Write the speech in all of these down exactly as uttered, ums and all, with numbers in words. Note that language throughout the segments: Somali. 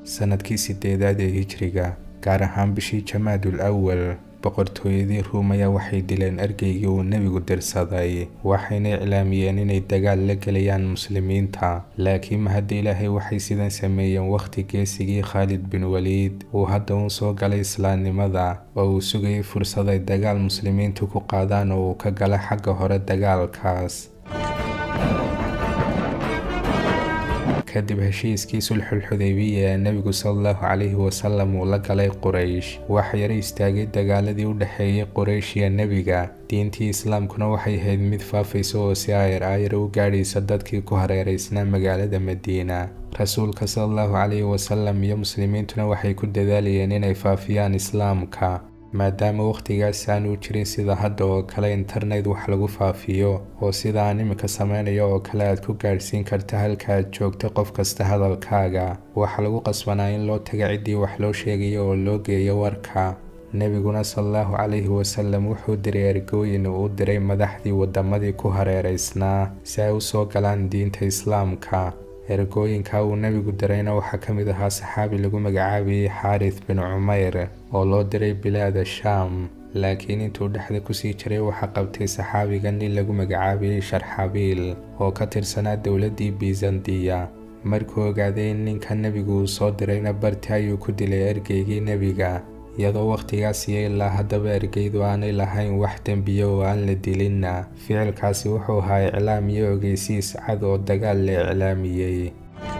sanadkii sideedaad ee hijriga, gaar ahaan bishii Jamaadul Awwal. boqortooyadii Ruumaya waxay dileen ergeygii uu nebigu dirsaday, waxayna iclaamiyeen inay dagaal la gelayaan muslimiinta. laakiin mahad Ilaahay waxay sidan sameeyeen waqti geesigii Khalid bin Waliid uu hadda uu soo galay islaamnimada oo uu sugayay fursad ay dagaal muslimiintu ku qaadaan oo uu ka gala xagga hore dagaalkaas. kadib heshiiskii sulxul Xudaybiya ee Nabigu sallallahu calayhi wasallam uu la galay Quraysh, waxa yara istaagay dagaaladii u dhaxeeyay Quraysh iyo Nabiga. diintii Islaamkuna waxay ahayd mid faafaysa oo si ayar ayar u gaadhaysa dadkii ku hareeraysnaa magaalada Madiina. rasuulka sallallahu calayhi wasallam iyo muslimiintuna waxay ku dadaalayeen inay faafiyaan Islaamka, maadaama waqtigaas aanu jirin sida hadda oo kale internet wax lagu faafiyo oo sida aan imika sameynayo oo kale aad ku gaarsiin karta halka aad joogto qof kasta hadalkaaga. waxa lagu qasbanaa in loo tago ciddii wax loo sheegayo oo loo geeyo warka. nebiguna sallallahu calayhi wasallam wuxuu diray ergooyin uu u diray madaxdii wadamadii ku hareeraysnaa si ay u soo galaan diinta Islaamka. ergooyinka uu nebigu dirayna waxaa ka mid ahaa saxaabi lagu magacaabayay Xaarith bin Cumayr oo loo diray bilaada Shaam, laakiin intuu dhexda kusii jiray waxaa qabtay saxaabigan nin lagu magacaabayay Sharxabiil oo ka tirsanaa dowladdii Byzantiya. markuu ogaaday in ninka nebigu uu soo dirayna barti ayuu ku dilay ergeygii nebiga, iyadoo waqtigaas iyo ilaa haddaba ergeydu aanay lahayn wax dembiyo oo aan la dilinna. ficilkaasi wuxuu ahaa iclaam iyo ogeysiis cad oo dagaal la iclaamiyey.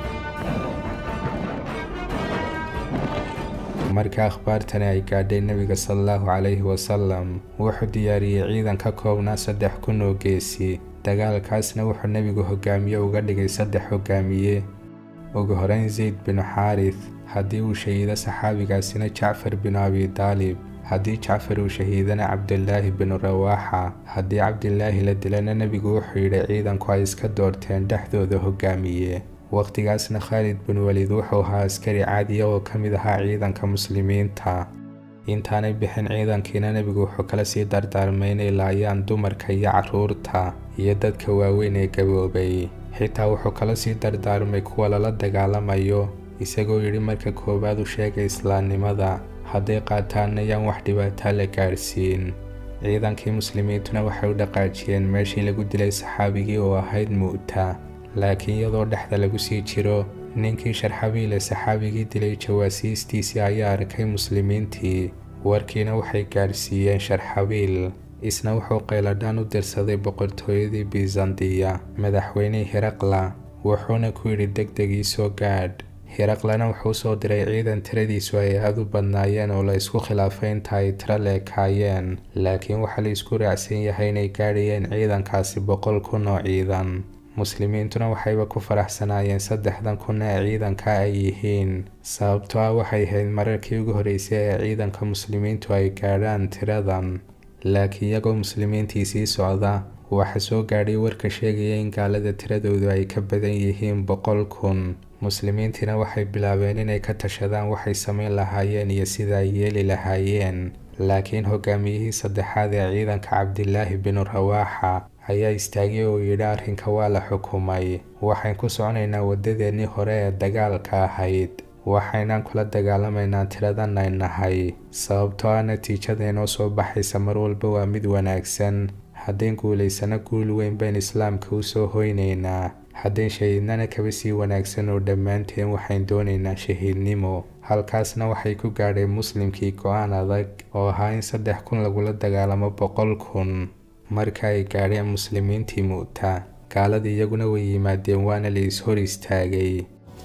marka akhbaartani ay gaadhay nebiga sallallahu calayhi wasallam, wuxuu diyaariyey ciidan ka koobnaa saddex kun oo geesi. dagaalkaasna wuxuu nebigu hogaamiye uga dhigay saddex hogaamiye. ugu horeyn Zayd bin Xaarith, haddii uu shahiido saxaabigaasina Jacfar bin Abi Taalib, haddii Jacfar uu shahiidana Cabdillaahi bin Rawaaxa. haddii Cabdillaahi la dilana nebigu wuxuu yidhi ciidanku ay iska doorteen dhexdooda hogaamiye. waqtigaasna Khalid bin Waliid wuxuu ahaa askari caadiya oo ka mid ahaa ciidanka muslimiinta. intaanay bixin ciidankiina nebigu wuxuu kala sii dardaarmay inay laayaan dumarka iyo carruurta iyo dadka waaweyn ee gaboobay. xitaa wuxuu kala sii dardaarmay kuwa lala dagaalamayo, isagoo yidhi marka koowaad u sheegay islaamnimada, hadday qaataanna yaan wax dhibaataa la gaadhsiin. ciidankii muslimiintuna waxay u dhaqaajiyeen meeshii lagu dilay saxaabigii oo ahayd Mu'ta. laakiin iyadoo dhexda lagu sii jiro, ninkii Sharxabiil ee saxaabigii dilay jawaasiistiisii ayaa arkay muslimiintii. warkiina waxay gaadhsiiyeen Sharxabiil. isna wuxuu qayladhaan u dirsaday boqortooyadii Byzantiya, madaxweynihii Hiraqla, wuxuuna ku yidhi degdeg ii soo gaadh. Hiraqlana wuxuu soo diray ciidan tiradiisu ay aad u badnaayeen oo la isku khilaafay inta ay tiro leekaayeen, laakiin waxaa la isku raacsan yahay inay gaadhayeen ciidankaasi boqol kun oo ciidan. muslimiintuna waxayba ku faraxsanaayeen saddexdan kun ee ciidanka ay yihiin, sababtoo ah waxay ahayd mararkii ugu horreysay ee ciidanka muslimiintu ay gaadhaan tiradan. laakiin iyagoo muslimiintii sii socda, waxaa soo gaadhay warka sheegaya in gaalada tiradoodu ay ka badan yihiin boqol kun. muslimiintiina waxay bilaabeen inay ka tashadaan waxay samayn lahaayeen iyo sida ay yeeli lahaayeen. laakiin hogaamiyihii saddexaad ee ciidanka Cabdillaahi bin Rawaaxa ayaa istaagay oo yidhi arrinka waa la xukumay. waxayn ku soconaynaa wadadeennii hore ee dagaalka ahayd, waxaynaan kula dagaalamaynaa tiradan ay nahay, sababtoo ah natiijada inoo soo baxaysa mar walba waa mid wanaagsan. haddayn guulaysana guul weyn bayn Islaamka u soo hoynaynaa, haddayn shahiidnana kaba sii wanaagsan oo dhammaanteen waxayn doonaynaa shahiidnimo. halkaasna waxay ku gaadheen muslimkii go-aan adag oo ahaa in saddex kun lagula dagaalamo boqol kun. marka ay gaadheen muslimiintii Mu'ta, gaaladii iyaguna way yimaadeen waana la is hor istaagay.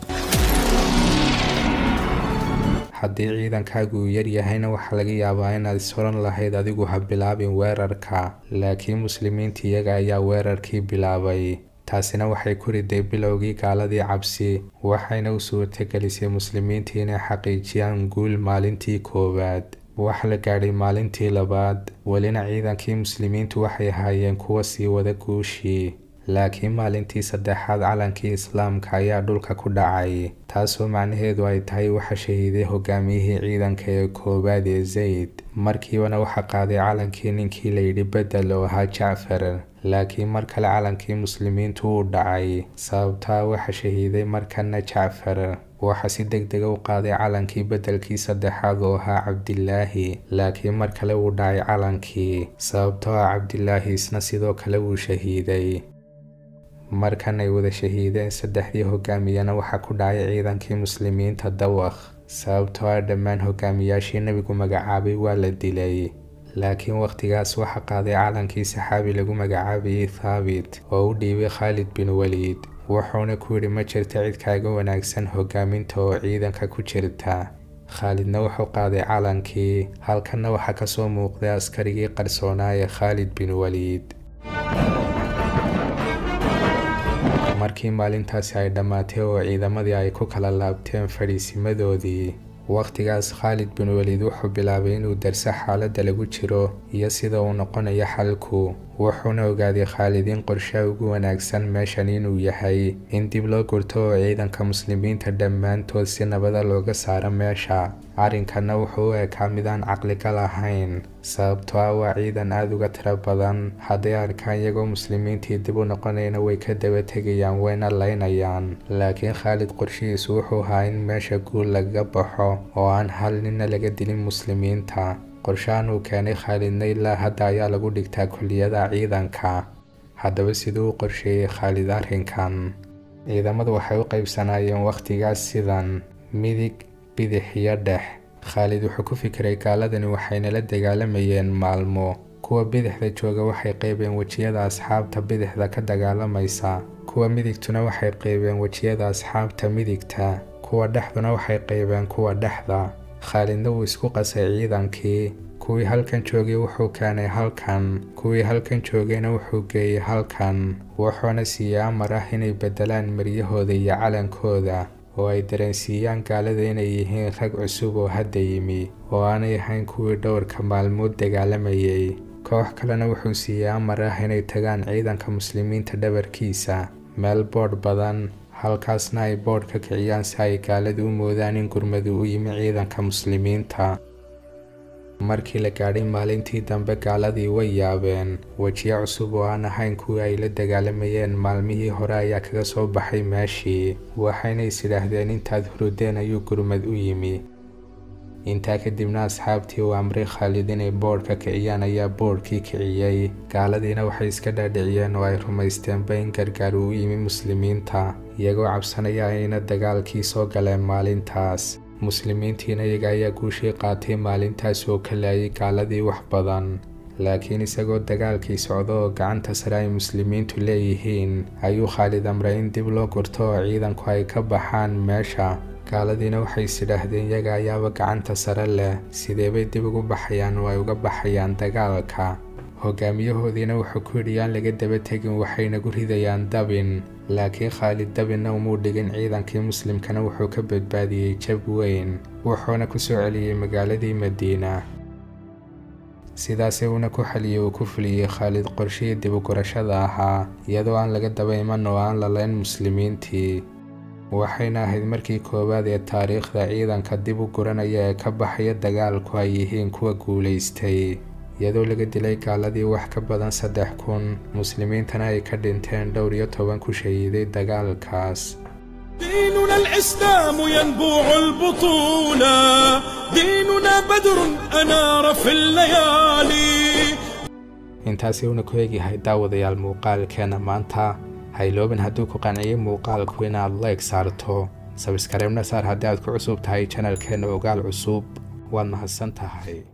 haddii ciidankaagu uu yar yahayna waxaa laga yaabaa inaad is horan lahayd adigu ha bilaabin weerarka, laakiin muslimiinta iyaga ayaa weerarkii bilaabay. taasina waxay ku riday bilowgii gaaladii cabsi, waxayna u suurtagelisay muslimiintii inay xaqiijiyaan guul maalintii koowaad. waxa la gaadhay maalintii labaad, welina ciidankii muslimiintu waxay ahaayeen kuwa sii wada guushii. laakiin maalintii saddexaad calankii Islaamka ayaa dhulka ku dhacay, taasoo macnaheedu ay tahay waxa shahiiday hogaamiyihii ciidanka ee koowaad ee Zayd. markiibana waxa qaaday calankii ninkii la yidhi bedel oo ahaa Jacfar, laakiin mar kale calankii muslimiintu uu dhacay, sababtaa waxa shahiiday markana Jacfar. waxa si degdeg u qaaday calankii bedelkii saddexaad oo ahaa Cabdilaahi, laakiin mar kale uu dhacay calankii sababtoo ah Cabdilaahi isna sidoo kale wuu shahiiday. markan ay wada shahiideen saddexdii hogaamiyana waxa ku dhacay ciidankii muslimiinta dawakh sababtoo ah dhammaan hogaamiyaashii nabigu magacaabay waa la dilay. laakiin waqtigaas waxa qaaday calankii saxaabi lagu magacaabayay Thaabit oo u dhiibay Khalid bin Waliid, wuxuuna ku yidhi ma jirta cid kaaga wanaagsan hogaaminta oo ciidanka ku jirta. Khalidna wuxuu qaaday calankii, halkanna waxa ka soo muuqday askarigii qarsoonaa ee Khalid bin Waliid. markii maalintaasi ay dhammaatay oo ciidamadii ay ku kala laabteen fadhiisimadoodii, waqtigaas Khalid bin Waliid wuxuu bilaabay inuu darso xaaladda lagu jiro iyo sida uu noqonayo xalku. wuxuuna ogaaday Khalid in qorshaha ugu wanaagsan meeshan inuu yahay in dib loo gurto oo ciidanka muslimiinta dhammaantood si nabada looga saaro meesha. arrinkana wuxuu u ekaa mid aan caqligal ahayn sababtoo ah waa ciidan aad uga tiro badan. hadday arkaan iyagoo muslimiintii dib u noqonayna way ka daba tegayaan wayna laynayaan. laakiin Khalid qorshihiisu wuxuu ahaa in meesha guul laga baxo oo aan hal nina laga dilin muslimiinta. qorshahan uu keenay Khalidna ilaa hadda ayaa lagu dhigtaa kulliyada ciidanka. haddaba siduu u qorsheeyey Khalid arrinkan? ciidamadu waxay u qaybsanaayeen waqtigaas sidan: midig, bidix iyo dhex. Khalid wuxuu ku fikiray gaaladani waxayna la dagaalamayeen maalmo. kuwa bidixda jooga waxay qaybeen wejiyada asxaabta bidixda ka dagaalamaysa, kuwa midigtuna waxay qaybeen wejiyada asxaabta midigta, kuwa dhexduna waxay qaybeen kuwa dhexda. Khalidna wuu isku qasay ciidankii. kuwii halkan joogay wuxuu keenay halkan, kuwii halkan joogayna wuxuu geeyey halkan. wuxuuna siiyey amar ah inay bedelaan maryahooda iyo calankooda oo ay dareensiiyaan gaalada inay yihiin rag cusub oo hadda yimi oo aanay ahayn kuwii dhowrka maalmood dagaalamayay. koox kalena wuxuu siiyey amar ah inay tagaan ciidanka muslimiinta dhabarkiisa meel boodh badan, halkaasna ay boodh ka kiciyaan si ay gaaladu u moodaan in gurmadu u yimi ciidanka muslimiinta. markii la gaadhay maalintii dambe gaaladii way yaabeen. wejiyo cusub oo aan ahayn kuwii ay la dagaalamayeen maalmihii hore ayaa kaga soo baxay meeshii, waxayna is idhaahdeen intaad hurudeen ayuu gurmad u yimi. intaa kadibna asxaabtii uu amray Khalid inay boodh ka kiciyaan ayaa boodhkii kiciyey. gaaladiina waxay iska dhaadhiciyeen oo ay rumaysteenba in gargaar uu u yimi muslimiinta, iyagoo cabsanaya ayna dagaalkii soo galeen maalintaas. muslimiintiina iyaga ayaa guushii qaatay maalintaas oo ka laayay gaaladii wax badan. laakiin isagoo dagaalkii socdo oo gacanta sare ay muslimiintu leeyihiin ayuu Khalid amray in dib loo gurto oo ciidanku ay ka baxaan meesha. gaaladiina waxay is idhaahdeen iyaga ayaaba gacanta sare leh, sidee bay dib ugu baxayaan oo ay uga baxayaan dagaalka? hogaamiyahoodiina wuxuu ku yidhi aan laga daba tegin, waxayna gu ridayaan dabin. laakiin Khalid dabinna umuu dhigin, ciidankii muslimkana wuxuu ka badbaadiyey jab weyn, wuxuuna ku soo celiyey magaaladii Madiina. sidaasee uuna ku xaliyey uu ku fuliyey Khalid qorshihii dib u gurashada ahaa iyadoo aan laga daba iman oo aan la layn muslimiintii. waxayna ahayd markii koowaad ee taariikhda ciidanka dib u guranaya ee ka baxaya dagaalku ay yihiin kuwa guulaystay, iyadoo laga dilay gaaladii wax ka badan saddex kun, muslimiintana ay ka dhinteen dhowr iyo toban ku shahiiday dagaalkaas. ديننا الإسلام ينبوع البطولة، ديننا بدر أنار في الليالي. intaasi uuna ku eegyahay daawadayaal muuqaalkeena maanta. hayloobin hadduu ku qanciyey muuqaalku inaad like saarto, sabskraibna saar haddii aad ku cusub tahay channelkeena ogaal cusub. waad mahadsan tahay.